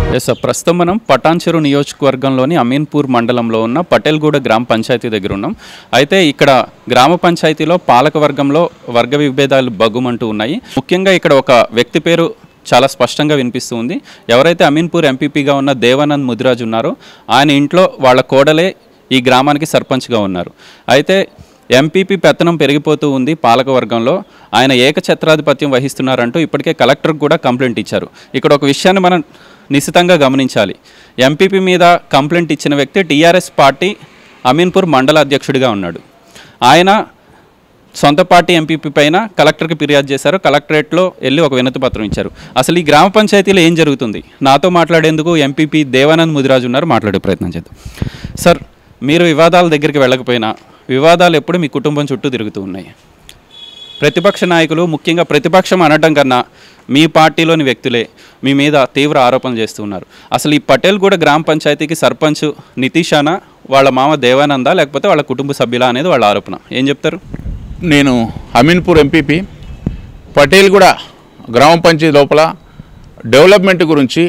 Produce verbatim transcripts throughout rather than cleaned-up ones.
Yes sir, ప్రస్తుతం మనం పటాన్చెరు నియోజకవర్గంలోని అమీన్పూర్ మండలంలో ఉన్న పటేల్గూడ గ్రామ పంచాయతీ దగ్గర ఉన్నాం. అయితే ఇక్కడ గ్రామ పంచాయతీలో పాలక వర్గంలో వర్గ విభేదాలు బగ్గుమంటూ ఉన్నాయి. ముఖ్యంగా ఇక్కడ ఒక వ్యక్తి పేరు చాలా స్పష్టంగా వినిపిస్తూ ఉంది. ఎవరైతే అమీన్పూర్ ఎంపీపీగా ఉన్న దేవానంద్ ముదిరాజ్ ఉన్నారో ఆయన ఇంట్లో వాళ్ళ కోడలే ఈ గ్రామానికి సర్పంచ్గా ఉన్నారు. అయితే ఎంపీపీ పెత్తనం పెరిగిపోతూ ఉంది పాలక వర్గంలో, ఆయన ఏకఛత్రాధిపత్యం వహిస్తున్నారంటూ ఇప్పటికే కలెక్టర్కి కూడా కంప్లైంట్ ఇచ్చారు. ఇక్కడ ఒక విషయాన్ని మనం నిశితంగా గమనించాలి. ఎంపీపీ మీద కంప్లైంట్ ఇచ్చిన వ్యక్తి టీఆర్ఎస్ పార్టీ అమీన్పూర్ మండల అధ్యక్షుడిగా ఉన్నాడు. ఆయన సొంత పార్టీ ఎంపీపీ పైన కలెక్టర్కి ఫిర్యాదు చేశారు. కలెక్టరేట్లో వెళ్ళి ఒక వినతి పత్రం ఇచ్చారు. అసలు ఈ గ్రామ పంచాయతీలో ఏం జరుగుతుంది? నాతో మాట్లాడేందుకు ఎంపీపీ దేవానంద్ ముదిరాజు ఉన్నారు. మాట్లాడే ప్రయత్నం చేద్దాం. సార్, మీరు వివాదాల దగ్గరికి వెళ్ళకపోయినా వివాదాలు ఎప్పుడు మీ కుటుంబం చుట్టూ తిరుగుతూ ఉన్నాయి. ప్రతిపక్ష నాయకులు, ముఖ్యంగా ప్రతిపక్షం అనడం కన్నా మీ పార్టీలోని వ్యక్తులే మీ మీద తీవ్ర ఆరోపణలు చేస్తూ ఉన్నారు. అసలు ఈ పటేల్గూడ గ్రామ పంచాయతీకి సర్పంచ్ నితీషానా, వాళ్ళ మామ దేవానందా, లేకపోతే వాళ్ళ కుటుంబ సభ్యులా అనేది వాళ్ళ ఆరోపణ. ఏం చెప్తారు? నేను అమీన్పూర్ ఎంపీపీ పటేల్గూడ గ్రామ పంచాయతీ లోపల డెవలప్మెంట్ గురించి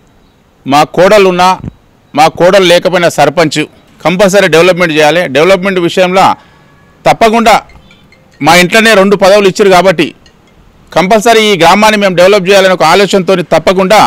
మా కోడలున్నా మా కోడలు లేకపోయినా సర్పంచ్ కంపల్సరీ డెవలప్మెంట్ చేయాలి. డెవలప్మెంట్ విషయంలో తప్పకుండా మా ఇంట్లోనే రెండు పదవులు ఇచ్చారు కాబట్టి కంపల్సరీ ఈ గ్రామాన్ని మేము డెవలప్ చేయాలని ఒక ఆలోచనతో తప్పకుండా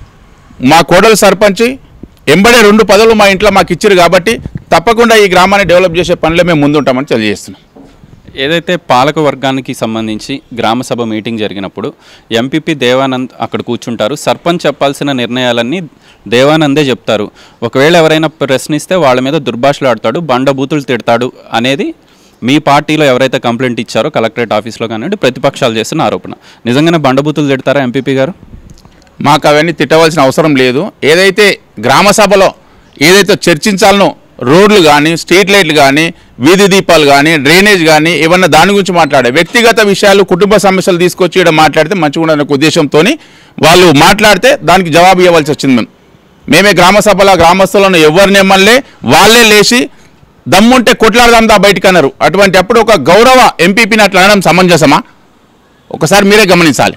మా కోడలు సర్పంచ్ ఎంబడే రెండు పదవులు మా ఇంట్లో మాకు ఇచ్చారు కాబట్టి తప్పకుండా ఈ గ్రామాన్ని డెవలప్ చేసే పనిలో మేము ముందుంటామని తెలియజేస్తున్నాం. ఏదైతే పాలక వర్గానికి సంబంధించి గ్రామసభ మీటింగ్ జరిగినప్పుడు ఎంపీపీ దేవానంద్ అక్కడ కూర్చుంటారు. సర్పంచ్ చెప్పాల్సిన నిర్ణయాలన్నీ దేవానందే చెప్తారు. ఒకవేళ ఎవరైనా ప్రశ్నిస్తే వాళ్ళ మీద దుర్భాషలాడతాడు, బండబూతులు తిడతాడు అనేది మీ పార్టీలో ఎవరైతే కంప్లైంట్ ఇచ్చారో కలెక్టరేట్ ఆఫీస్లో కానివ్వండి ప్రతిపక్షాలు చేస్తున్న ఆరోపణ. నిజంగానే బండబూతులు తిడతారా ఎంపీపీ గారు? మాకు అవన్నీ తిట్టవలసిన అవసరం లేదు. ఏదైతే గ్రామ సభలో ఏదైతే చర్చించాలనో రోడ్లు కానీ, స్ట్రీట్ లైట్లు కానీ, వీధి దీపాలు కానీ, డ్రైనేజ్ కానీ ఏమన్నా దాని గురించి మాట్లాడే వ్యక్తిగత విషయాలు, కుటుంబ సమస్యలు తీసుకొచ్చి ఇక్కడ మాట్లాడితే మంచిగా ఉండదనే ఉద్దేశంతో వాళ్ళు మాట్లాడితే దానికి జవాబు ఇవ్వాల్సి వచ్చింది. మేము మేమే గ్రామ సభలో గ్రామస్తులను ఎవరిని ఎమ్మెల్యే వాళ్ళే లేచి దమ్ముంటే కొట్లాడదాందా బయటకు అన్నారు. అటువంటి అప్పుడు ఒక గౌరవ ఎంపీపీని అట్లా అనడం సమంజసమా? ఒకసారి మీరే గమనించాలి.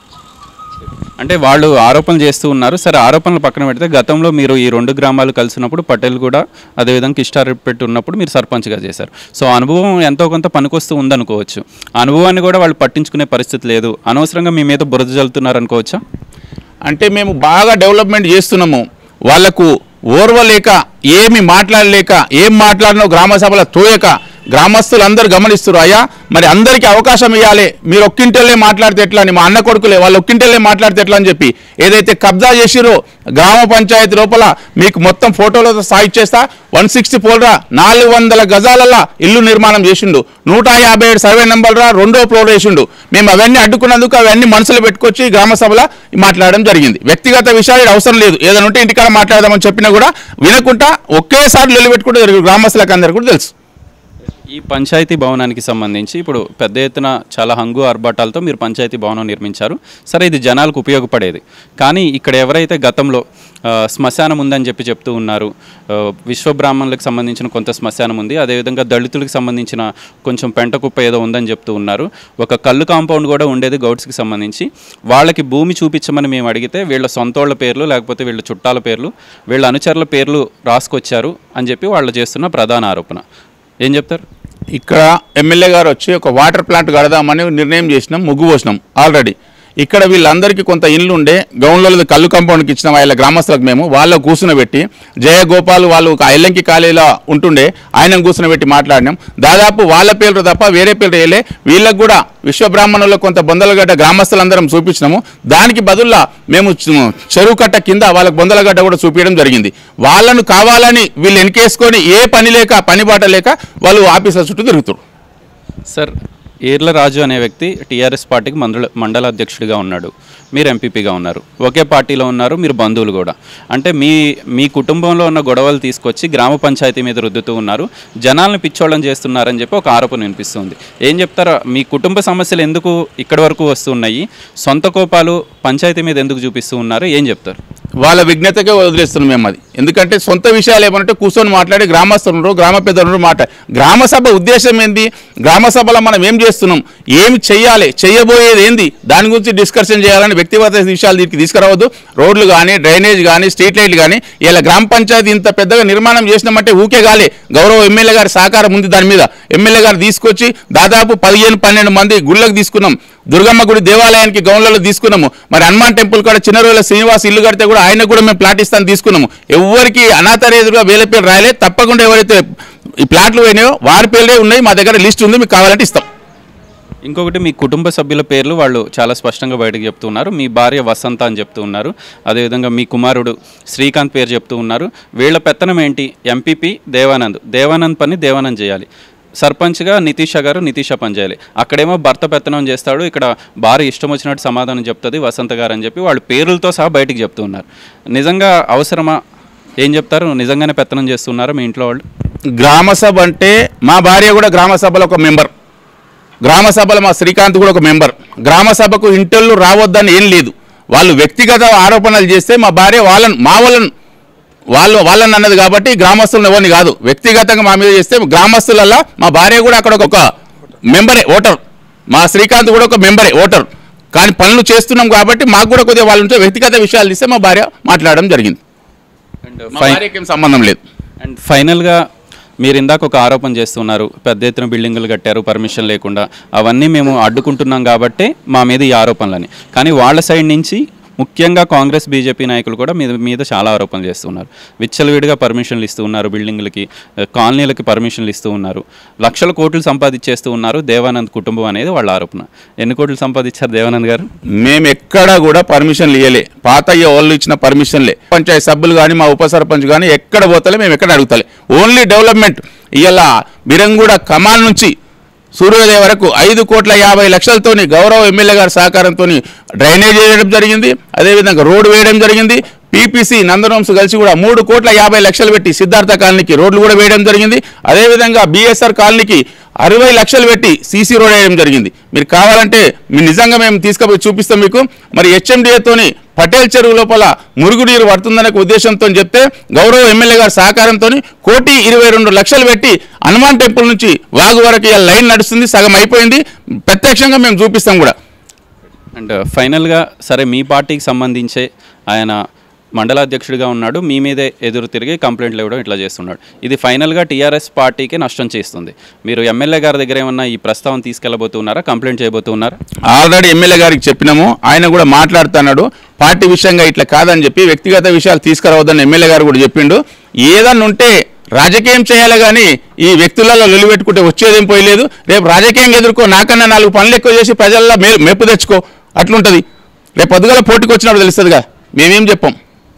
అంటే వాళ్ళు ఆరోపణలు చేస్తూ ఉన్నారు. సరే, ఆరోపణలు పక్కన పెడితే గతంలో మీరు ఈ రెండు గ్రామాలు కలిసినప్పుడు పటేల్ కూడా అదేవిధంగా కిష్టారెడ్డిపేట ఉన్నప్పుడు మీరు సర్పంచ్గా చేశారు. సో అనుభవం ఎంతో కొంత పనికొస్తూ ఉందనుకోవచ్చు. అనుభవాన్ని కూడా వాళ్ళు పట్టించుకునే పరిస్థితి లేదు, అనవసరంగా మీ మీద బురద జల్లుతున్నారు అనుకోవచ్చా? అంటే మేము బాగా డెవలప్మెంట్ చేస్తున్నాము, వాళ్లకు ఓర్వలేక ఏమి మాట్లాడలేక ఏం మాట్లాడినో గ్రామ సభలో తోయక గ్రామస్తులు అందరూ గమనిస్తారు. అయ్యా మరి అందరికీ అవకాశం ఇవ్వాలి, మీరు ఒక్కింటెల్లే మాట్లాడితే ఎట్లా అని, మా అన్న కొడుకులే వాళ్ళు ఒక్కింటెల్లే మాట్లాడితే ఎట్లా అని చెప్పి ఏదైతే కబ్జా చేసిరో గ్రామ పంచాయతీ లోపల మీకు మొత్తం ఫోటోలతో సాయి చేస్తా వన్ సిక్స్టీ ఫోర్ రా నాలుగు వందల గజాలల్లా ఇల్లు నిర్మాణం చేసిండు, నూట యాభై ఏడు సర్వే నెంబర్ రా రెండో ఫ్లోర్ వేసిండు. మేము అవన్నీ అడ్డుకున్నందుకు అవన్నీ మనసులో పెట్టుకొచ్చి గ్రామ సభలో మాట్లాడడం జరిగింది. వ్యక్తిగత విషయాలు అవసరం లేదు, ఏదైనా ఉంటే ఇంటికాడ మాట్లాడదామని చెప్పినా కూడా వినకుండా ఒకేసారి లొల్లి పెట్టుకుంటే జరిగింది. గ్రామస్తులకు అందరికీ కూడా తెలుసు. ఈ పంచాయతీ భవనానికి సంబంధించి ఇప్పుడు పెద్ద ఎత్తున చాలా హంగు ఆర్భాటాలతో మీరు పంచాయతీ భవనం నిర్మించారు. సరే, ఇది జనాలకు ఉపయోగపడేది. కానీ ఇక్కడ ఎవరైతే గతంలో శ్మశానం ఉందని చెప్పి చెప్తూ ఉన్నారు, విశ్వబ్రాహ్మణులకు సంబంధించిన కొంత శ్మశానం ఉంది, అదేవిధంగా దళితులకు సంబంధించిన కొంచెం పెంటకుప్ప ఏదో ఉందని చెప్తూ ఉన్నారు, ఒక కళ్ళు కాంపౌండ్ కూడా ఉండేది గౌడ్స్కి సంబంధించి. వాళ్ళకి భూమి చూపించమని మేము అడిగితే వీళ్ళ సొంతోళ్ళ పేర్లు లేకపోతే వీళ్ళ చుట్టాల పేర్లు వీళ్ళ అనుచరుల పేర్లు రాసుకొచ్చారు అని చెప్పి వాళ్ళు చేస్తున్న ప్రధాన ఆరోపణ. ఏం చెప్తారు? ఇక్కడ ఎమ్మెల్యే గారు వచ్చి ఒక వాటర్ ప్లాంట్ కడదామని నిర్ణయం చేసినాం, ముగ్గు పోసినాం ఆల్రెడీ. ఇక్కడ వీళ్ళందరికీ కొంత ఇల్లు ఉండే గౌన్లలో కళ్ళు కాంపౌండ్కి ఇచ్చిన వాళ్ళ గ్రామస్తులకు మేము వాళ్ళ కూర్చునబెట్టి జయగోపాల్ వాళ్ళు ఒక ఐలంకి కాలేజీలో ఉంటుండే ఆయన కూర్చునబెట్టి మాట్లాడినాం. దాదాపు వాళ్ళ పేర్లు తప్ప వేరే పేర్లు వేయలే. వీళ్ళకు కూడా విశ్వబ్రాహ్మణుల్లో కొంత బొందలగడ్డ గ్రామస్తులందరం చూపించినాము. దానికి బదుల్లా మేము చెరువు కట్ట కింద వాళ్ళకి బొందలగడ్డ కూడా చూపించడం జరిగింది. వాళ్ళను కావాలని వీళ్ళు ఎన్కేసుకొని ఏ పని లేక పని బాట లేక వాళ్ళు ఆఫీసుల చుట్టూ తిరుగుతారు. సార్, ఈర్ల రాజు అనే వ్యక్తి టీఆర్ఎస్ పార్టీకి మండల మండల అధ్యక్షుడిగా ఉన్నాడు, మీరు ఎంపీపీగా ఉన్నారు, ఒకే పార్టీలో ఉన్నారు, మీరు బంధువులు కూడా. అంటే మీ మీ కుటుంబంలో ఉన్న గొడవలు తీసుకొచ్చి గ్రామ పంచాయతీ మీద రుద్దుతూ ఉన్నారు, జనాలను పిచ్చోళ్ళం చేస్తున్నారని చెప్పి ఒక ఆరోపణ వినిపిస్తుంది. ఏం చెప్తారా? మీ కుటుంబ సమస్యలు ఎందుకు ఇక్కడి వరకు వస్తున్నాయి, సొంత కోపాలు పంచాయతీ మీద ఎందుకు చూపిస్తూ ఉన్నారు? ఏం చెప్తారు? వాళ్ళ విజ్ఞతకే వదిలేస్తున్నాం మేము అది. ఎందుకంటే సొంత విషయాలు ఏమంటే కూర్చొని మాట్లాడి గ్రామస్తులు గ్రామ పెద్దలు మాట గ్రామ సభ ఉద్దేశం ఏంది? గ్రామ సభలో మనం ఏం చేస్తున్నాం. ఏమి చెయ్యాలి, చెయ్యబోయేది ఏంది, దాని గురించి డిస్కషన్ చేయాలని వ్యక్తిగత విషయాలు దీనికి తీసుకురావద్దు. రోడ్లు కానీ, డ్రైనేజ్ కానీ, స్ట్రీట్ లైట్లు కానీ, ఇలా గ్రామ పంచాయతీ ఇంత పెద్దగా నిర్మాణం చేసినామంటే ఊకే గాలి. గౌరవ ఎమ్మెల్యే గారి సహకారం ఉంది దాని మీద. ఎమ్మెల్యే గారు తీసుకొచ్చి దాదాపు పదిహేను పన్నెండు మంది గుళ్ళకు తీసుకున్నాం. దుర్గమ్మ గుడి దేవాలయానికి గౌన్లలో తీసుకున్నాము. మరి హనుమాన్ టెంపుల్ కూడా చిన్న రోజుల శ్రీనివాస్ ఇల్లు కడితే కూడా ఆయన కూడా మేము ప్లాట్ ఇస్తాను తీసుకున్నాము. ఎవరికి అనాథరేదుగా వేల పేర్లు రాయలే. తప్పకుండా ఎవరైతే ఈ ప్లాట్లు పోయినాయో వారి పేర్లే ఉన్నాయి. మా దగ్గర లిస్ట్ ఉంది, మీకు కావాలంటే ఇస్తాం. ఇంకొకటి, మీ కుటుంబ సభ్యుల పేర్లు వాళ్ళు చాలా స్పష్టంగా బయటకు చెప్తున్నారు. మీ భార్య వసంత అని చెప్తూ ఉన్నారు. అదేవిధంగా మీ కుమారుడు శ్రీకాంత్ పేరు చెప్తూ ఉన్నారు. వీళ్ళ పెత్తనం ఏంటి? ఎంపీపీ దేవానంద్, దేవానంద్ పని దేవానంద్ చేయాలి. సర్పంచ్గా నితీష గారు నితీష పని చేయాలి. అక్కడేమో భర్త పెత్తనం చేస్తాడు, ఇక్కడ భార్య ఇష్టం వచ్చినట్టు సమాధానం చెప్తుంది వసంత గారు అని చెప్పి వాళ్ళు పేర్లతో సహా బయటికి చెప్తూ ఉన్నారు. నిజంగా అవసరమా? ఏం చెప్తారు? నిజంగానే పెత్తనం చేస్తున్నారా మీ ఇంట్లో వాళ్ళు? గ్రామ సభ అంటే మా భార్య కూడా గ్రామ సభలో ఒక మెంబర్, గ్రామ సభలో మా శ్రీకాంత్ కూడా ఒక మెంబర్. గ్రామ సభకు ఇంటర్లు రావద్దని ఏం లేదు. వాళ్ళు వ్యక్తిగత ఆరోపణలు చేస్తే మా భార్య వాళ్ళను మా వాళ్ళను వాళ్ళు వాళ్ళని అన్నది కాబట్టి గ్రామస్తులను ఎవరిని కాదు, వ్యక్తిగతంగా మా మీద చేస్తే గ్రామస్తులల్లా మా భార్య కూడా అక్కడ ఒక మెంబరే ఓటర్, మా శ్రీకాంత్ కూడా ఒక మెంబరే ఓటర్. కానీ పనులు చేస్తున్నాం కాబట్టి మాకు కూడా కొద్దిగా వాళ్ళ నుంచి వ్యక్తిగత విషయాలు తీస్తే మా భార్య మాట్లాడడం జరిగింది. అండ్ మా భార్యకి ఏం సంబంధం లేదు. అండ్ ఫైనల్గా మీరు ఇందాక ఒక ఆరోపణ చేస్తున్నారు, పెద్ద ఎత్తున బిల్డింగులు కట్టారు పర్మిషన్ లేకుండా, అవన్నీ మేము అడ్డుకుంటున్నాం కాబట్టే మా మీద ఈ ఆరోపణలని. కానీ వాళ్ళ సైడ్ నుంచి ముఖ్యంగా కాంగ్రెస్ బీజేపీ నాయకులు కూడా మీద మీద చాలా ఆరోపణలు చేస్తున్నారు. విచ్చలవిడిగా పర్మిషన్లు ఇస్తూ ఉన్నారు, బిల్డింగ్లకి కాలనీలకి పర్మిషన్లు ఇస్తూ ఉన్నారు, లక్షల కోట్లు సంపాదించేస్తూ ఉన్నారు దేవానంద్ కుటుంబం అనేది వాళ్ళ ఆరోపణ. ఎన్ని కోట్లు సంపాదించారు దేవానంద్ గారు? మేము ఎక్కడా కూడా పర్మిషన్లు ఇవ్వలే. పాతయ్య వాళ్ళు ఇచ్చిన పర్మిషన్లే. పంచాయతీ సభ్యులు కానీ మా ఉప సర్పంచ్ కానీ ఎక్కడ పోతలే, మేము ఎక్కడ అడుగుతలే. Only development. ఇలా బిరంగూడ కమాన్ నుంచి సూర్యోదయ వరకు ఐదు కోట్ల యాభై లక్షలతోని గౌరవ ఎమ్మెల్యే గారి సహకారంతో డ్రైనేజ్ వేయడం జరిగింది. అదేవిధంగా రోడ్డు వేయడం జరిగింది. పీపీసీ నందనోమ్స్ కలిసి కూడా మూడు కోట్ల యాభై లక్షలు పెట్టి సిద్ధార్థ కాలనీకి రోడ్లు కూడా వేయడం జరిగింది. అదేవిధంగా బీఎస్ఆర్ కాలనీకి అరవై లక్షలు పెట్టి సీసీ రోడ్ వేయడం జరిగింది. మీరు కావాలంటే మీ నిజంగా మేము తీసుకుపోయి చూపిస్తాం మీకు. మరి హెచ్ఎండిఏతోని పటేల్ చెరువు లోపల మురుగునీరు పడుతుందనే ఉద్దేశంతో చెప్తే గౌరవ ఎమ్మెల్యే గారి సహకారంతో కోటి ఇరవై రెండు లక్షలు పెట్టి హనుమాన్ టెంపుల్ నుంచి వాగు వరకు లైన్ నడుస్తుంది, సగం అయిపోయింది. ప్రత్యక్షంగా మేము చూపిస్తాం కూడా. అండ్ ఫైనల్గా సరే, మీ పార్టీకి సంబంధించే ఆయన మండలాధ్యక్షుడిగా ఉన్నాడు, మీ మీదే ఎదురు తిరిగి కంప్లైంట్లు ఇవ్వడం ఇట్లా చేస్తున్నాడు. ఇది ఫైనల్గా టీఆర్ఎస్ పార్టీకి నష్టం చేస్తుంది. మీరు ఎమ్మెల్యే గారి దగ్గర ఏమన్నా ఈ ప్రస్తావన తీసుకెళ్లబోతున్నారా, కంప్లైంట్ చేయబోతున్నారా? ఆల్రెడీ ఎమ్మెల్యే గారికి చెప్పినాము, ఆయన కూడా మాట్లాడుతున్నాడు. పార్టీ విషయంగా ఇట్లా కాదని చెప్పి వ్యక్తిగత విషయాలు తీసుకురావద్దని ఎమ్మెల్యే గారు కూడా చెప్పిండు. ఏదన్నా ఉంటే రాజకీయం చేయాలి కానీ ఈ వ్యక్తులలో లొలిపెట్టుకుంటే వచ్చేదేం పోయలేదు. రేపు రాజకీయంగా ఎదుర్కో, నాకన్నా నాలుగు పనులు ఎక్కువ చేసి ప్రజల్లో మే మెప్పు తెచ్చుకో, అట్లుంటుంది. రేపు పొద్దుగల పోటీకి వచ్చినప్పుడు తెలుస్తుందిగా, మేమేం చెప్పాం.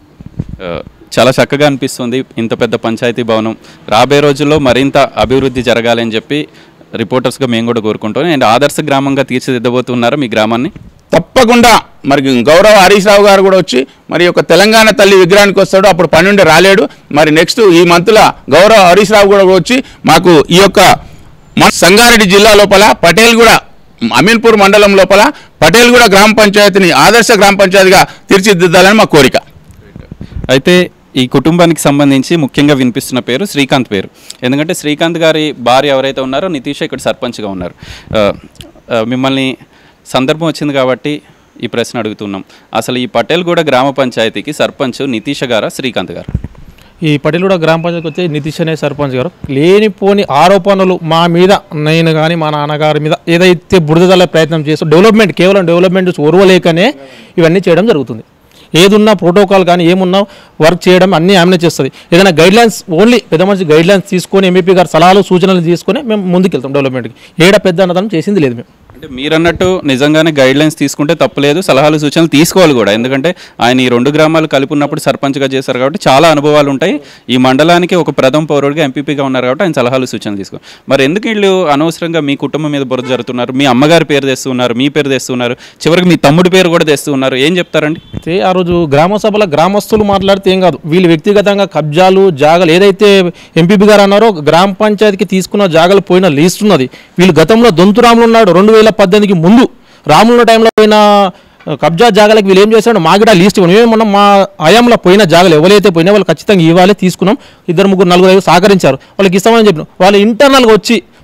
చాలా చక్కగా అనిపిస్తుంది. ఇంత పెద్ద పంచాయతీ భవనం రాబోయే రోజుల్లో మరింత అభివృద్ధి జరగాలని చెప్పి రిపోర్టర్స్గా మేము కూడా కోరుకుంటాం. అండ్ ఆదర్శ గ్రామంగా తీర్చిదిద్దబోతున్నారా మీ గ్రామాన్ని? తప్పకుండా. మరి గౌరవ హరీష్ రావు గారు కూడా వచ్చి మరి ఒక తెలంగాణ తల్లి విగ్రహానికి వస్తాడు. అప్పుడు పన్నెండు రాలేడు. మరి నెక్స్ట్ ఈ మంత్లో గౌరవ హరీష్ రావు కూడా వచ్చి మాకు ఈ యొక్క సంగారెడ్డి జిల్లా లోపల పటేల్గూడ అమీన్పూర్ మండలం లోపల పటేల్గూడ గ్రామ పంచాయతీని ఆదర్శ గ్రామ పంచాయతీగా తీర్చిదిద్దాలని మా కోరిక. అయితే ఈ కుటుంబానికి సంబంధించి ముఖ్యంగా వినిపిస్తున్న పేరు శ్రీకాంత్ పేరు. ఎందుకంటే శ్రీకాంత్ గారి భార్య ఎవరైతే ఉన్నారో నితీష ఇక్కడ సర్పంచ్గా ఉన్నారు. మిమ్మల్ని సందర్భం వచ్చింది కాబట్టి ఈ ప్రశ్న అడుగుతున్నాం. అసలు ఈ పటేల్గూడ గ్రామ పంచాయతీకి సర్పంచ్ నితీష గారా శ్రీకాంత్ గారు? ఈ పటేల్గూడ గ్రామ పంచాయతీకి వచ్చే నితీష్ అనే సర్పంచ్ గారు లేనిపోని ఆరోపణలు మా మీద, నేను కానీ మా నాన్నగారి మీద ఏదైతే బురదల ప్రయత్నం చేస్తూ డెవలప్మెంట్ కేవలం డెవలప్మెంట్ చూసి ఓర్వలేకనే ఇవన్నీ చేయడం జరుగుతుంది. ఏదున్నా ప్రోటోకాల్ కానీ ఏమున్నా వర్క్ చేయడం అన్నీ ఆమెనే చేస్తుంది. ఏదైనా గైడ్లైన్స్ ఓన్లీ పెద్ద మనిషి గైడ్లైన్స్ తీసుకొని ఎంపీపీ గారు సలహాలు సూచనలు తీసుకొని మేము ముందుకెళ్తాం డెవలప్మెంట్కి. ఏడ పెద్ద అన్నదానం చేసింది లేదు మేము. అంటే మీరు అన్నట్టు నిజంగానే గైడ్లైన్స్ తీసుకుంటే తప్పలేదు, సలహాలు సూచనలు తీసుకోవాలి కూడా. ఎందుకంటే ఆయన ఈ రెండు గ్రామాలు కలిపి ఉన్నప్పుడు సర్పంచ్గా చేశారు కాబట్టి చాలా అనుభవాలు ఉంటాయి. ఈ మండలానికి ఒక ప్రథమ పౌరుడిగా ఎంపీపీగా ఉన్నారు కాబట్టి ఆయన సలహాలు సూచనలు తీసుకోవాలి. మరి ఎందుకు వీళ్ళు అనవసరంగా మీ కుటుంబం మీద బురద జరుగుతున్నారు? మీ అమ్మగారి పేరు తెస్తున్నారు, మీ పేరు తెస్తున్నారు, చివరికి మీ తమ్ముడి పేరు కూడా తెస్తున్నారు. ఏం చెప్తారండి? అయితే ఆ రోజు గ్రామ సభల గ్రామస్తులు మాట్లాడితే ఏం కాదు, వీళ్ళు వ్యక్తిగతంగా కబ్జాలు జాగాలు ఏదైతే ఎంపీపీ గారు అన్నారో గ్రామ పంచాయతీకి తీసుకున్న జాగాలు పోయిన లిస్ట్ ఉన్నది. వీళ్ళు గతంలో దొంతురాములు ఉన్నాడు రెండు వేల పద్దెనిమిదికి ముందు రాముల టైంలో పోయిన కబ్జా జాగాలకు వీళ్ళు ఏం చేశాడు, మా కూడా లిస్ట్ ఇవ్వండి. మేము మనం మా హయాంలో పోయిన జాగాలు ఎవరైతే పోయినా వాళ్ళు ఖచ్చితంగా ఇవ్వాలి, తీసుకున్నాం. ఇద్దరు ముగ్గురు నలుగురు ఐదు సహకరించారు, వాళ్ళకి ఇస్తామని చెప్పినాం. వాళ్ళు ఇంటర్నల్గా వచ్చి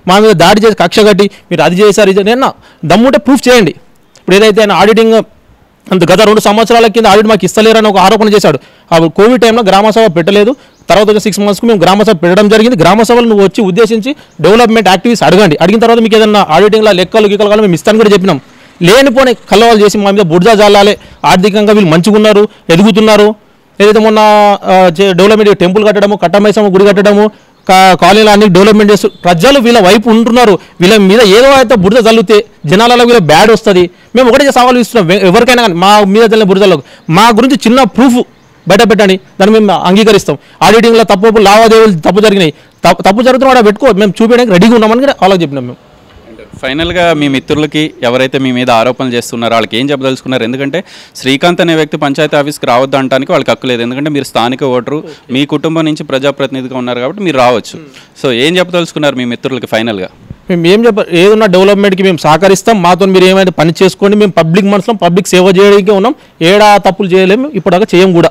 మా మీద దాడి చేసి కక్ష కట్టి మీరు అది చేశారు ఇది నేను దమ్ముంటే ప్రూఫ్ చేయండి. ఇప్పుడు ఏదైతే ఆయన ఆడిటింగ్ అంత గత రెండు సంవత్సరాల కింద ఆడిట్ మాకు ఇస్తలేరని ఒక ఆరోపణ చేశాడు. అప్పుడు కోవిడ్ టైంలో గ్రామసభ పెట్టలేదు, తర్వాత వచ్చి సిక్స్ మంత్స్కి మేము గ్రామసభ పెట్టడం జరిగింది. గ్రామసభలు నువ్వు వచ్చి ఉద్దేశించి డెవలప్మెంట్ యాక్టివిటీస్ అడగండి, అడిగిన తర్వాత మీకు ఏదైనా ఆడిటింగ్లో లెక్కలు గిక్కలు కావాలి మేము ఇస్తాను కూడా చెప్పినాం. లేనిపోని కల్లవాళ్ళు చేసి మా మీద బుర్జా జాలాలే, ఆర్థికంగా వీళ్ళు మంచిగా ఉన్నారు ఎదుగుతున్నారు. ఏదైతే మొన్న డెవలప్మెంట్ టెంపుల్ కట్టడము, కట్టమైసమ్మ గుడి కట్టడము, కాలనీలు అన్ని డెవలప్మెంట్ చేస్తూ ప్రజలు వీళ్ళ వైపు ఉంటున్నారు. వీళ్ళ మీద ఏదో అయితే బురద చల్లితే జనాలలో వీళ్ళ బ్యాడ్ వస్తుంది. మేము ఒకటే సవాలు ఇస్తున్నాం ఎవరికైనా కానీ మా మీద చల్లిన బురదలకు మా గురించి చిన్న ప్రూఫ్ బయట పెట్టండి, దాన్ని మేము అంగీకరిస్తాం. ఆడిటింగ్లో తప్పు లావాదేవీలు తప్పు జరిగినాయి, తప్పు తప్పు జరుగుతున్నా కూడా పెట్టుకో, మేము చూపించడానికి రెడీగా ఉన్నామని కూడా వాళ్ళకి చెప్పినాం. మేము ఫైనల్గా మీ మిత్రులకి ఎవరైతే మీ మీద ఆరోపణలు చేస్తున్నారో వాళ్ళకి ఏం చెప్పదలుచుకున్నారు? ఎందుకంటే శ్రీకాంత్ అనే వ్యక్తి పంచాయతీ ఆఫీస్కి రావద్దు అనడానికి వాళ్ళకి హక్కు లేదు, ఎందుకంటే మీరు స్థానిక ఓటరు, మీ కుటుంబం నుంచి ప్రజాప్రతినిధిగా ఉన్నారు కాబట్టి మీరు రావచ్చు. సో ఏం చెప్పదలుచుకున్నారు మీ మిత్రులకి ఫైనల్గా? మేము ఏం చెప్ప ఏదన్నా డెవలప్మెంట్కి మేము సహకరిస్తాం, మాతో మీరు ఏమైనా పని చేసుకోండి, మేము పబ్లిక్ మనసులో పబ్లిక్ సేవ చేయడానికి ఉన్నాం, ఏడా తప్పులు చేయలేము, ఇప్పటిదాకా చేయం కూడా.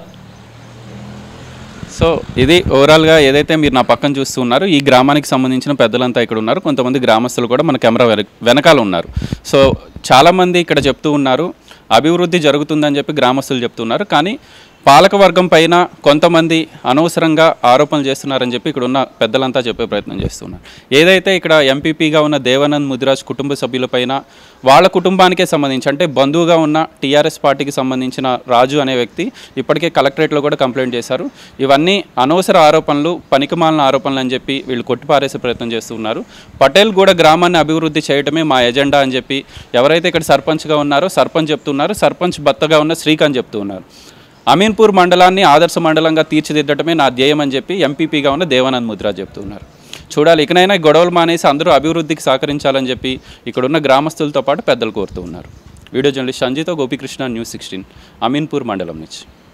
సో ఇది ఓవరాల్గా ఏదైతే మీరు నా పక్కన చూస్తూ ఉన్నారు, ఈ గ్రామానికి సంబంధించిన పెద్దలంతా ఇక్కడ ఉన్నారు, కొంతమంది గ్రామస్తులు కూడా మన కెమెరా వెనకాల ఉన్నారు. సో చాలామంది ఇక్కడ చెప్తూ ఉన్నారు అభివృద్ధి జరుగుతుందని చెప్పి గ్రామస్తులు చెప్తున్నారు, కానీ పాలకవర్గం పైన కొంతమంది అనవసరంగా ఆరోపణలు చేస్తున్నారని చెప్పి ఇక్కడ ఉన్న పెద్దలంతా చెప్పే ప్రయత్నం చేస్తున్నారు. ఏదైతే ఇక్కడ ఎంపీపీగా ఉన్న దేవానంద్ ముదిరాజ్ కుటుంబ సభ్యులపైన వాళ్ళ కుటుంబానికే సంబంధించి అంటే బంధువుగా ఉన్న టీఆర్ఎస్ పార్టీకి సంబంధించిన రాజు అనే వ్యక్తి ఇప్పటికే కలెక్టరేట్లో కూడా కంప్లైంట్ చేశారు. ఇవన్నీ అనవసర ఆరోపణలు, పనికిమాలిన ఆరోపణలు అని చెప్పి వీళ్ళు కొట్టిపారేసే ప్రయత్నం చేస్తున్నారు. పటేల్ గూడ గ్రామాన్ని అభివృద్ధి చేయడమే మా ఎజెండా అని చెప్పి ఎవరైతే ఇక్కడ సర్పంచ్గా ఉన్నారో సర్పంచ్ చెప్తున్నారు, సర్పంచ్ భర్తగా ఉన్న శ్రీకాంత్ చెప్తూ ఉన్నారు. అమీన్పూర్ మండలాన్ని ఆదర్శ మండలంగా తీర్చిదిద్దటమే నా ధ్యేయం అని చెప్పి ఎంపీపీగా ఉన్న దేవానంద్ ముదిరాజ్ చెప్తున్నారు. చూడాలి, ఇకనైనా గొడవలు మానేసి అందరూ అభివృద్ధికి సహకరించాలని చెప్పి ఇక్కడున్న గ్రామస్తులతో పాటు పెద్దలు కోరుతూ ఉన్నారు. వీడియో జర్నలిస్ట్ సంజయ్తో గోపికృష్ణ, న్యూస్ సిక్స్టీన్, అమీన్పూర్ మండలం నుంచి.